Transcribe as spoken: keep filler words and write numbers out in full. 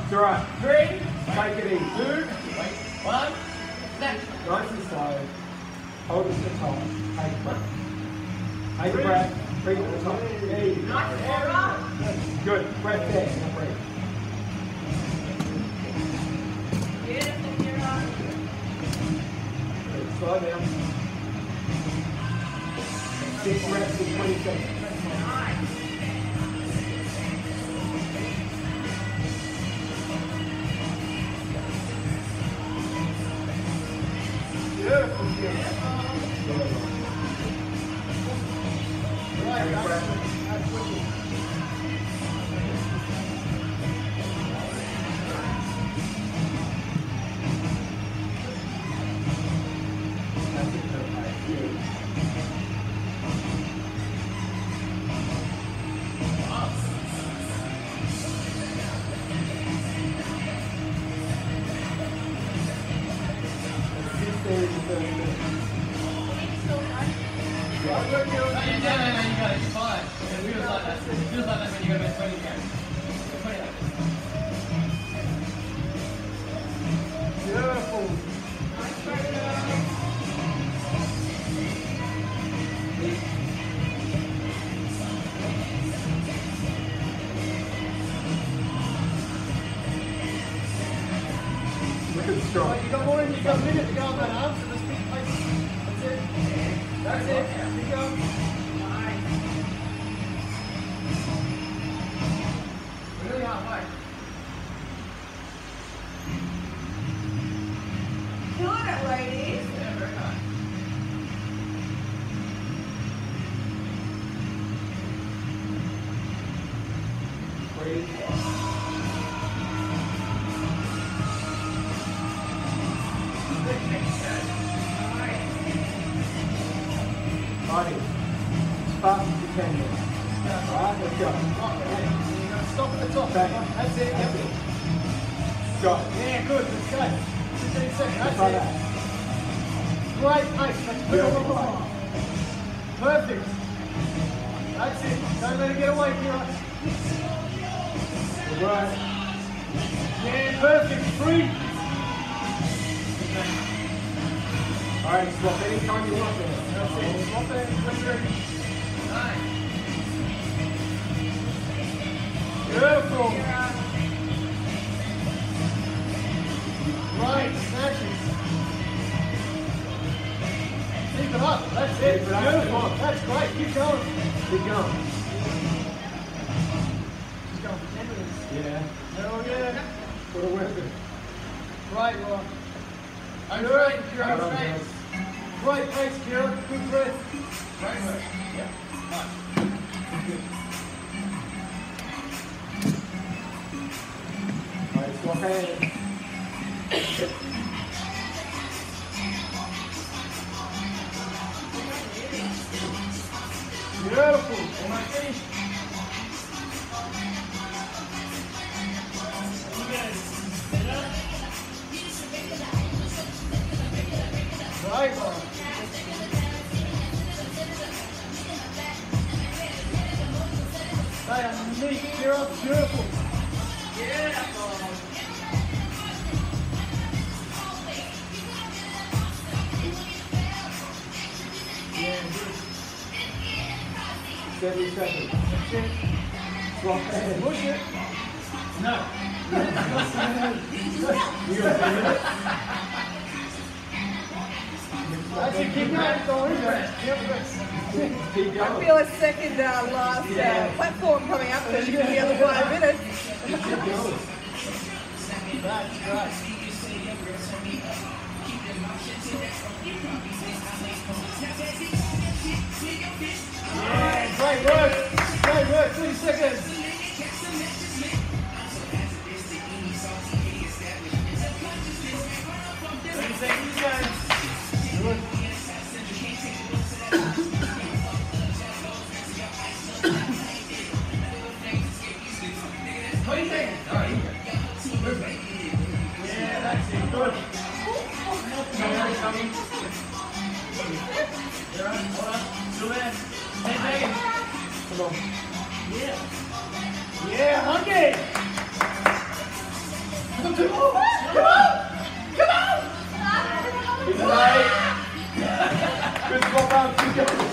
It's all right. Three. Take it easy. Two. Wait. One. Next. Nice and slow. Hold it to the top. Take a breath. Take a breath. Breathe at the top. There you go. Nice. Sarah. Good. Breath there. Now breathe. Beautiful, Kira. Good. Slow down. Six reps in twenty seconds. Beautiful, beautiful. Right, that's what you Strong. You got more in, you got a minute to go on that arm, so let's keep pacing. That's it. That's it. Keep going. Really hard, mate. Killing it, ladies. Yeah, very nice. breathe. Body, as fast as you can now. Alright, let's go. Stop at the top. Bang. That's it. That's Yep. it. Go. Yeah, good. Let's go. fifteen seconds. Just That's like it. that. Great pace. That's Beautiful. Perfect. That's it. Don't let it get away from you. Good work. Yeah, perfect. Three. Alright, swap anytime you want there. That's it. Swap it. Let's go. Nice. Beautiful. Right, snatches. Keep it up. That's it. Keep it up. Beautiful. That's great. Keep going. Keep going. Just going for ten minutes. Yeah. Hell yeah. What a weapon. Right, Rob. I'm Good. straight. You're Well on done, straight. guys. Great pace, Kira. Good breath. Great work. Yeah. Nice. Alright, swap hands. Beautiful. Almost finished. Right, Rob. Stay underneath, Kira. Beautiful. Yeah, good. seventy seconds. That's it. Swap hands. Push it. No. You got three minutes. That's it. Keep going. Don't lose it. Yep, that's- Keep I going. feel a second uh, last uh, platform coming up, so she can be the other five minutes. Keep going. That's great. Yeah, great work. Great work. twenty seconds. thirty seconds to go. Good. twenty seconds. All right, here you go. Perfect. Yeah, that's it. Good. Coming, coming. You're on. Hold on. Still there. ten seconds. Come on. Yeah. Yeah, Monkey. Right. Good, twelve pounds, keep going.